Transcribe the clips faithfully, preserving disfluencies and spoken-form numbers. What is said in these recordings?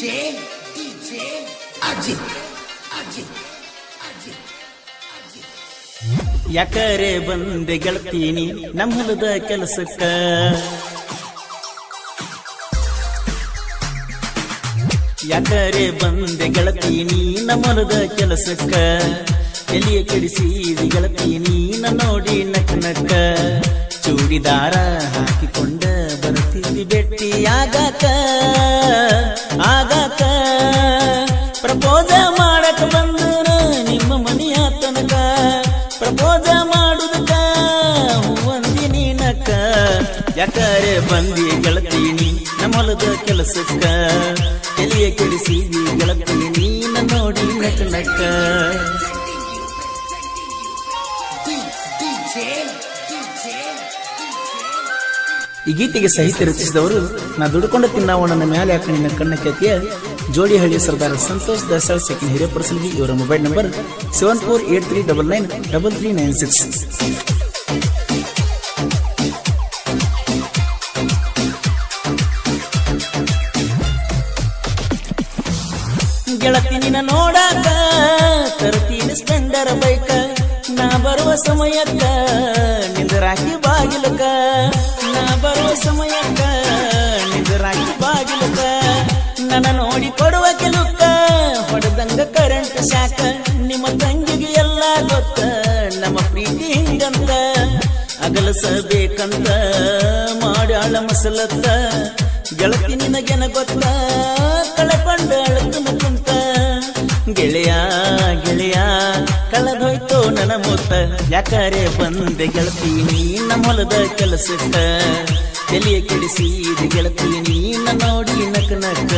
DJ DJ Ajit Ajit Ajit ಯಾಕರೆ ಬಂದೆ ಗೆಳತೀನಿ ನಮ್ಮ ಹೊಲದ ಕೆಲಸಕ್ಕ ಯಾಕರೆ ಬಂದೆ ಗೆಳತೀನಿ ನಮ್ಮ ಹೊಲದ ಕೆಲಸಕ್ಕ ಎಲಿಯ ಕೆಡಿಸಿದಿ ಗೆಳತೀನಿ ನ ನೋಡಿ ನಕ್ಕ ನಕ್ಕ ಚೂಡಿದಾರ ಹಾಕಿಕೊಂಡ ಬರ್ತಿದ್ದಿ ಬೆಟ್ಟಿ ಆಗಾಕ ಆಗಾಕ ಪ್ರಪೋಸ ಮಾಡಕ ಬಂದನ ನಿಮ್ಮ ಮನೆಯ ತನಕ ಪ್ರಪೋಸ ಮಾಡುದಕ್ಕ ಹೂವಂದಿನಿ ನಕ್ಕ ಯಾಕರೆ ಬಂದಿ ಗೆಳತೀನಿ ನಮ್ಮ ಹೊಲದ ಕೆಲಸಕ್ಕ ಎಲಿಯ ಕೆಡಿಸಿದಿ ಗೆಳತೀನಿ ನ ನೋಡಿ ನಕ್ಕ ನಕ್ಕ ಈ ಗೀತೆಗೆ ಸಾಹಿತ್ಯ ರಚಿಸಿದವರು ನಾ ದುಡ್ಕೊಂಡು ತಿನ್ನವ ನನ್ನ ಮ್ಯಾಲೆ ಹಾಕ ನಿನ್ನ ಕಣ್ಣ ಖ್ಯಾತಿಯ ಜೋಡಿಹಳ್ಳಿ ಸರ್ದಾರ ಸಂತೋಷ್ ದಾಸಾಳ್ ಸೆಕೆಂಡ್ ಹಿರೇಪರಸಲ್ಗಿ ಇವರ mobile number seven four eight three double nine double three nine six. ಗೆಳತಿ ನಿನ್ನ ನೋಡಾಕ ತರ್ತೀನಿ ಸ್ಪೆಂಡರ್ ಬೈಕ ನಾ ಬರುವ ಸಮಯಕ್ಕ ನಿಂದರಾಕಿ ಬಾಗಿಲಕ ನಾ ಬರುವ ಸಮಯಕ್ಕ ನಿಂದರಾಕಿ ಬಾಗಿಲಕ ನನ್ನ ನೋಡಿ ಕೊಡುವ ಕೆಲುಕ್ಕ ಹೊಡೆದಂಗ ಕರೆಂಟ್ ಶಾಕ ನಿಮ್ಮ ತಂಗಿಗೆ ಎಲ್ಲ ಗೊತ್ತ ನಮ್ಮ ಪ್ರೀತಿ ಹಿಂಗಂತ ಅಗಲಸಬೇಕಂತ ಮಾಡ್ಯಾಳ ಮಸಲತ್ತ ಗೆಳತಿ ನಿನಗೆನ ಗೊತ್ತ ಕಳಕೊಂಡ ಅಳಕನ ಕುಂತ ಗೆಳೆಯ ಗೆಳೆಯ ಕಳೆದೋಯ್ತು ನನ್ನ ಮುತ್ತ ಯಾಕರೆ ಬಂದೆ ಗೆಳತೀನಿ ನಮ್ಮ ಹೊಲದ ಕೆಲಸಕ್ಕ ಎಲಿಯ ಕೆಡಿಸಿದ ಗೆಳತೀನಿ ನ ನೋಡಿ ನಕ ನಕ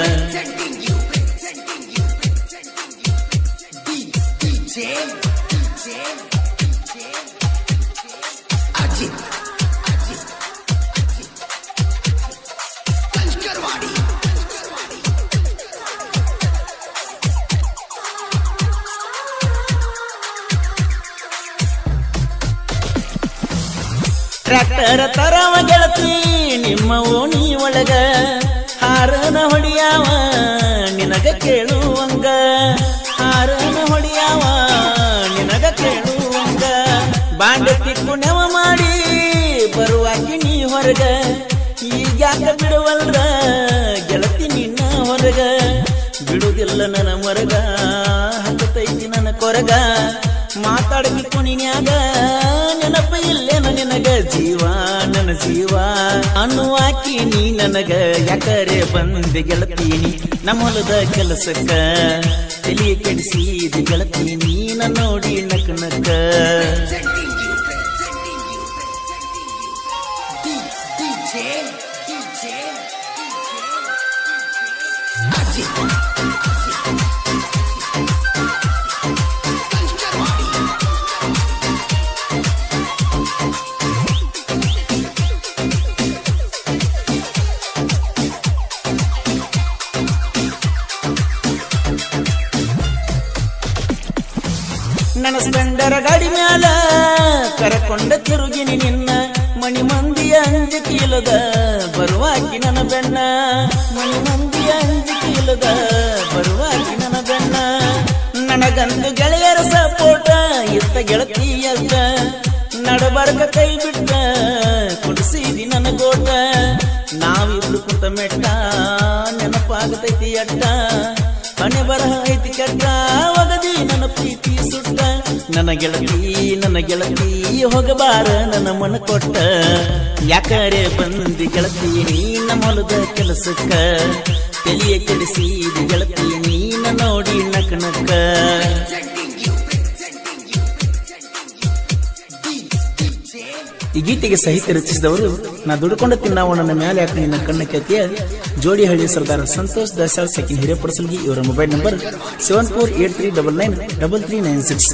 ಟ್ರ್ಯಾಕ್ಟರ್ ತರವ ಗೆಳತಿ ನಿಮ್ಮ ಓಣಿ ಒಳಗ ಹಾರನ ಹೊಡಿಯಾವ ನಿನಗ ಕೇಳುವಂಗ ಹಾರನ ಹೊಡಿಯಾವ ನಿನಗ ಕೇಳುವಂಗ ಬಾಂಡತಿ ಕುಣವ ಮಾಡಿ ಬರುವಾಕಿ ನೀ ಹೊರಗ ಈಗ್ಯಾಕ ಬಿಡುವಲ್ರ ಗೆಳತಿ ನಿನ್ನ ಹೊರಗ ಬಿಡುದಿಲ್ಲ ನನ್ನ ಮೊರಗ ಹತ್ತೈತಿ ನನ್ನ ಕೊರಗ ಮಾತಾಡಕಿ ಕುಣಿನ್ಯಾಗ ನೆನಪ ಇಲ್ಲೇನ ನಿನಗ ಜೀವ ನನ್ನ ಜೀವ ಅನ್ನುವಾಕಿ ನೀ ನನಗ ಯಾಕರೆ ಬಂದೆ ಗೆಳತೀನಿ ನಮ್ಮ ಹೊಲದ ಕೆಲಸಕ್ಕ ತಲೆಯ ಕೆಡಿಸಿದ ಗೆಳತೀನಿ ನ ನೋಡಿ ನಕ ನಕ ನನ್ನ ಸ್ಪೆಂಡರ ಗಾಡಿ ಮ್ಯಾಲ ಕರಕೊಂಡ ತಿರುಗಿನಿ ನಿನ್ನ ಮಣಿ ಮಂದಿಯ ಅಂಜಿಕೆ ಇಲ್ಲದ ಬರುವಾಕಿ ನನ್ನ ಬೆನ್ನ ಮಣಿ ಮಂದಿಯ ಅಂಜಿಕೆ ಇಲ್ಲದ ಬರುವಾಕಿ ನನ್ನ ಬೆನ್ನ ನನಗಂದು ಗೆಳೆಯರ ಸಪೋಟ ಇತ್ತ ಗೆಳತಿಯತ್ತ ನಡಬರ್ಗ ಕೈ ಬಿಟ್ಟ ಕುಡಿಸಿದಿ ನನ್ನ ಗೋಟ ನಾವಿಬ್ರು ಕುಂತ ಮೆಟ್ಟ ನೆನಪಾಗತೈತಿ ಅಟ್ಟ ಹಣೆ ಬರಹ ಐತಿ ಕೆಟ್ಟ ಒಗದಿ ನನ್ನ ಪ್ರೀತಿ ಸುಟ್ಟ ನನ್ನ ಗೆಳತಿ ನನ್ನ ಗೆಳತಿ ಹೋಗಬಾರ ನನ್ನ ಮನ ಕೊಟ್ಟ ಯಾಕರೆ ಬಂದಿ ಗೆಳತೀನಿ ನಮ್ಮ ಹೊಲದ ಕೆಲಸಕ್ಕ ತಲೆಯ ಕೆಡಿಸಿದ ಗೆಳತೀನಿ ನ ನೋಡಿ ನಕ ನಕ ಈ ಗೀತೆಗೆ ಸಾಹಿತ್ಯ ರಚಿಸಿದವರು ನಾ ದುಡ್ಕೊಂಡು ತಿನ್ನವ ನನ್ನ ಮ್ಯಾಲೆ ಹಾಕ ನಿನ್ನ ಕಣ್ಣ ಖ್ಯಾತಿಯ ಜೋಡಿಹಳ್ಳಿ ಸರ್ದಾರ ಸಂತೋಷ್ ದಾಸಾಳ್ ಸೆಕೆಂಡ್ ಹಿರೇಪರಸಲ್ಗಿ ಇವರ mobile number seven four eight three double nine double three nine six.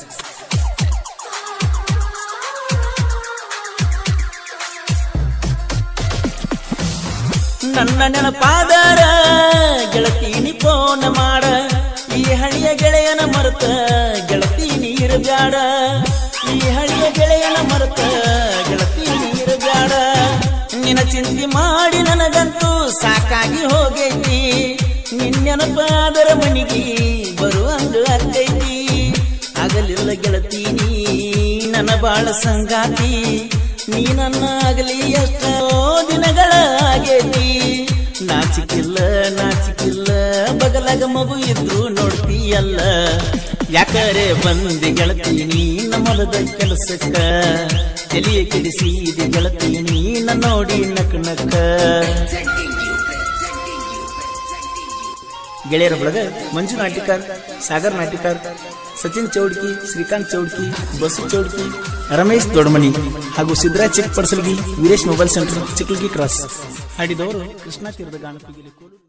ನನ್ನ ನೆನಪಾದರ ಗೆಳತೀನಿ ಫೋನ್ ಮಾಡ ಈ ಹಳಿಯ ಗೆಳೆಯನ ಮರೆತ ಗೆಳತಿ ನೀರು ಬ್ಯಾಡ ಈ ಹಳಿಯ ಗೆಳೆಯನ ಮರೆತ ಗೆಳತಿ ನೀರು ಬ್ಯಾಡ ನಿನ ಚಿಂತೆ ಮಾಡಿ ನನಗಂತೂ ಸಾಕಾಗಿ ಹೋಗೈತಿ ನೆನಪಾದರ ಮನಿಗೆ ಬರುವಂಗ ಅಕ್ಕೈತಿ ಆಗಲಿಲ್ಲ ಗೆಳತೀನಿ ನನ್ನ ಬಾಳ ಸಂಗಾತಿ ನೀ ನನ್ನ ಆಗಲಿ ಎಷ್ಟೋ ದಿನಗಳ ಆಗೈತಿ ನಾಚಿಕಿಲ್ಲ ನಾಚಿಕಿಲ್ಲ ಬಗಲಾಗ ಮಗು ಇದ್ರು ನೋಡ್ತೀಯಲ್ಲ ಯಾಕರೆ ಬಂದೆ ಗೆಳತೀನಿ ನಮ್ಮಲದ ಕೆಲಸಕ್ಕ ತಲೆಯ ಕೆಡಿಸಿದೆ ಗೆಳತೀನಿ ನನ್ನ ನೋಡಿ ನಕ್ ನಕ್ಕ ಗೆಳೆಯರ ಬಳಗ ಮಂಜು ನಾಟಿಕಾರ್ ಸಾಗರ್ ನಾಟಿಕಾರ್ ಸಚಿನ್ ಚೌಡ್ಕಿ ಶ್ರೀಕಾಂತ್ ಚೌಡ್ಕಿ ಬಸು ಚೌಡ್ಕಿ ರಮೇಶ್ ದೊಡ್ಡಮನಿ ಹಾಗೂ Siddaraj Chik Padasalgi Veeresh mobile centre Chikkalgi cross ಹಾಡಿದವರು ಕೃಷ್ಣ ತೀರದ ಗಾನಪಿಗೆ